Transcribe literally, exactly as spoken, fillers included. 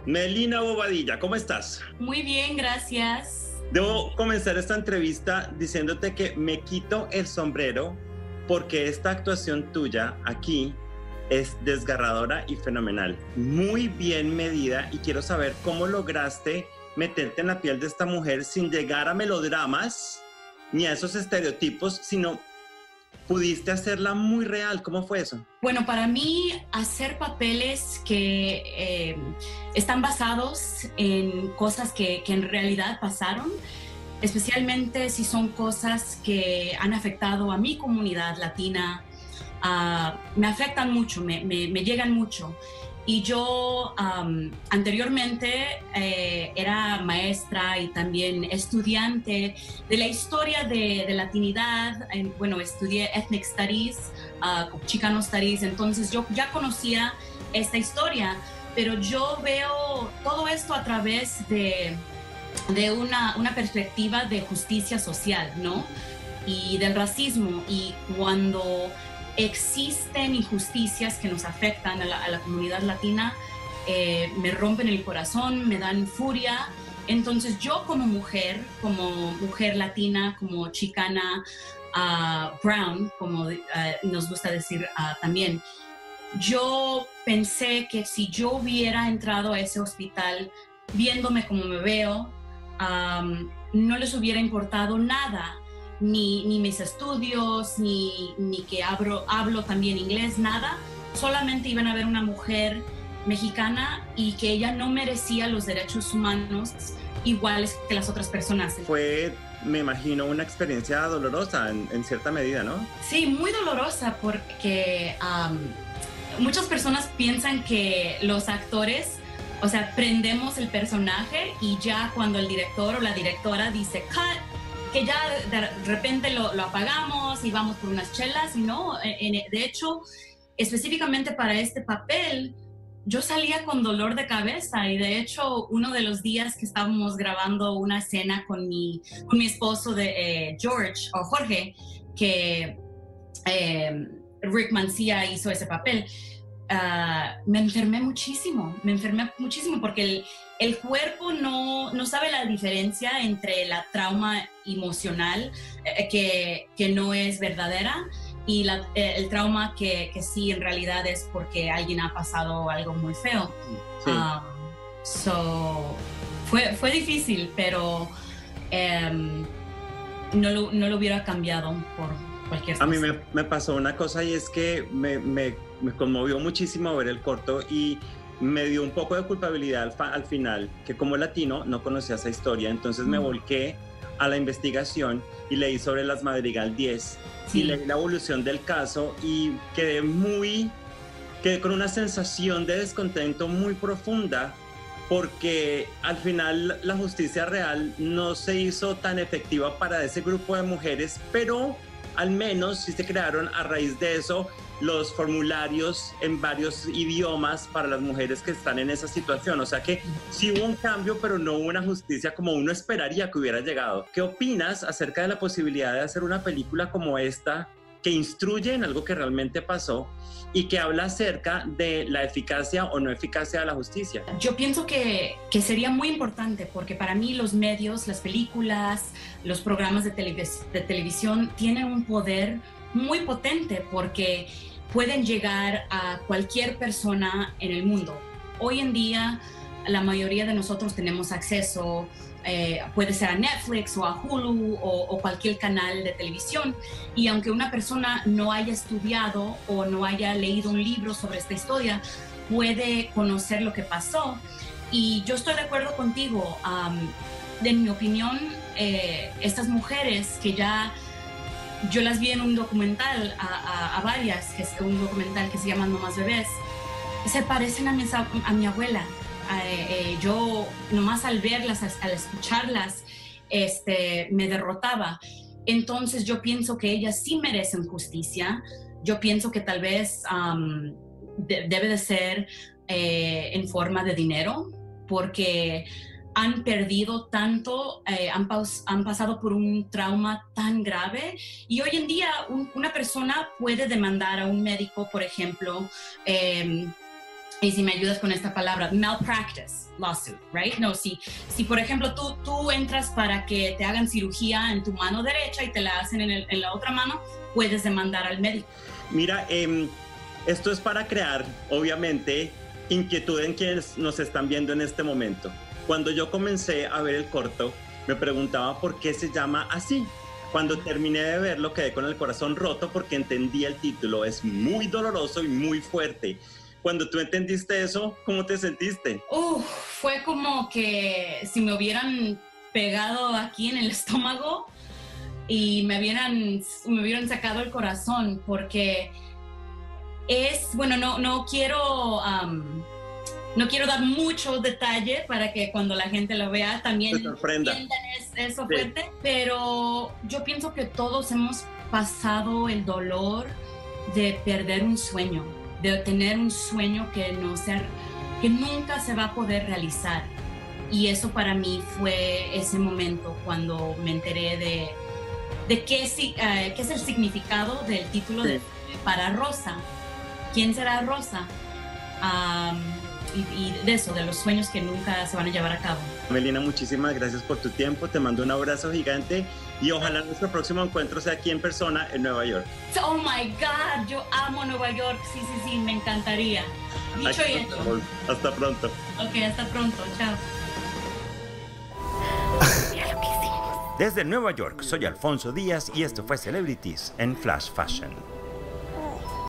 Melina Bobadilla, ¿cómo estás? Muy bien, gracias. Debo comenzar esta entrevista diciéndote que me quito el sombrero porque esta actuación tuya aquí es desgarradora y fenomenal. Muy bien medida y quiero saber cómo lograste meterte en la piel de esta mujer sin llegar a melodramas ni a esos estereotipos, sino pudiste hacerla muy real. ¿Cómo fue eso? Bueno, para mí hacer papeles que eh, están basados en cosas que, que en realidad pasaron, especialmente si son cosas que han afectado a mi comunidad latina, uh, me afectan mucho, me, me, me llegan mucho. Y yo um, anteriormente eh, era maestra y también estudiante de la historia de, de latinidad. En, bueno, estudié Ethnic Studies, uh, Chicano Studies, entonces yo ya conocía esta historia, pero yo veo todo esto a través de, de una, una perspectiva de justicia social, ¿no? Y del racismo. Y cuando existen injusticias que nos afectan a la, a la comunidad latina, eh, me rompen el corazón, me dan furia. Entonces yo como mujer, como mujer latina, como chicana, uh, brown, como uh, nos gusta decir uh, también, yo pensé que si yo hubiera entrado a ese hospital viéndome como me veo, um, no les hubiera importado nada. Ni, ni mis estudios, ni, ni que hablo, hablo también inglés, nada. Solamente iban a ver una mujer mexicana y que ella no merecía los derechos humanos iguales que las otras personas. Fue, me imagino, una experiencia dolorosa en, en cierta medida, ¿no? Sí, muy dolorosa porque um, muchas personas piensan que los actores, o sea, prendemos el personaje y ya cuando el director o la directora dice cut, que ya de repente lo, lo apagamos y vamos por unas chelas, y no, en, de hecho, específicamente para este papel, yo salía con dolor de cabeza, y de hecho, uno de los días que estábamos grabando una escena con mi, con mi esposo de eh, George, o Jorge, que eh, Rick Mancía hizo ese papel, uh, me enfermé muchísimo, me enfermé muchísimo porque el, el cuerpo no, no sabe la diferencia entre la trauma emocional eh, que, que no es verdadera y la, eh, el trauma que, que sí en realidad es porque alguien ha pasado algo muy feo. Sí. Um, so, fue, fue difícil, pero um, no, lo, no lo hubiera cambiado por cualquier cosa. A mí me, me pasó una cosa, y es que me, me, me conmovió muchísimo ver el corto y me dio un poco de culpabilidad al, al final, que como latino no conocía esa historia, entonces mm. me volqué a la investigación y leí sobre las Madrigal diez, sí. y leí la evolución del caso y quedé muy, quedé con una sensación de descontento muy profunda, porque al final la justicia real no se hizo tan efectiva para ese grupo de mujeres, pero al menos sí se crearon a raíz de eso los formularios en varios idiomas para las mujeres que están en esa situación. O sea que sí hubo un cambio, pero no hubo una justicia como uno esperaría que hubiera llegado. ¿Qué opinas acerca de la posibilidad de hacer una película como esta, que instruye en algo que realmente pasó y que habla acerca de la eficacia o no eficacia de la justicia? Yo pienso que, que sería muy importante, porque para mí los medios, las películas, los programas de, televis de televisión tienen un poder muy potente porque pueden llegar a cualquier persona en el mundo. Hoy en día la mayoría de nosotros tenemos acceso, eh, puede ser a Netflix o a Hulu o, o cualquier canal de televisión, y aunque una persona no haya estudiado o no haya leído un libro sobre esta historia, puede conocer lo que pasó. Y yo estoy de acuerdo contigo. Um, en mi opinión, eh, estas mujeres que ya yo las vi en un documental, a, a, a varias, que es un documental que se llama No Más Bebés, se parecen a mi, a mi abuela. Eh, eh, yo nomás al verlas, al escucharlas, este, me derrotaba. Entonces yo pienso que ellas sí merecen justicia. Yo pienso que tal vez um, de, debe de ser eh, en forma de dinero, porque han perdido tanto, eh, han, han pasado por un trauma tan grave, y hoy en día un, una persona puede demandar a un médico, por ejemplo, eh, y si me ayudas con esta palabra, malpractice lawsuit, right? No, si, si por ejemplo tú, tú entras para que te hagan cirugía en tu mano derecha y te la hacen en, el, en la otra mano, puedes demandar al médico. Mira, eh, esto es para crear, obviamente, inquietud en quienes nos están viendo en este momento. Cuando yo comencé a ver el corto, me preguntaba por qué se llama así. Cuando terminé de verlo, quedé con el corazón roto porque entendí el título. Es muy doloroso y muy fuerte. Cuando tú entendiste eso, ¿cómo te sentiste? Uf, fue como que si me hubieran pegado aquí en el estómago y me hubieran, me hubieran sacado el corazón, porque es, bueno, no, no quiero... Um, No quiero dar mucho detalle para que cuando la gente lo vea también entiendan eso fuerte, sí. Pero yo pienso que todos hemos pasado el dolor de perder un sueño, de tener un sueño que, no se, que nunca se va a poder realizar. Y eso para mí fue ese momento cuando me enteré de, de qué, uh, qué es el significado del título sí. de, para Rosa. ¿Quién será Rosa? Um, Y, y de eso, de los sueños que nunca se van a llevar a cabo. Melina, muchísimas gracias por tu tiempo, te mando un abrazo gigante y ojalá nuestro próximo encuentro sea aquí en persona en Nueva York. Oh my God, yo amo Nueva York, sí, sí, sí, me encantaría. Dicho y hecho. Hasta pronto. Ok, hasta pronto, chao. Desde Nueva York, soy Alfonso Díaz y esto fue Celebrities en Flash Fashion.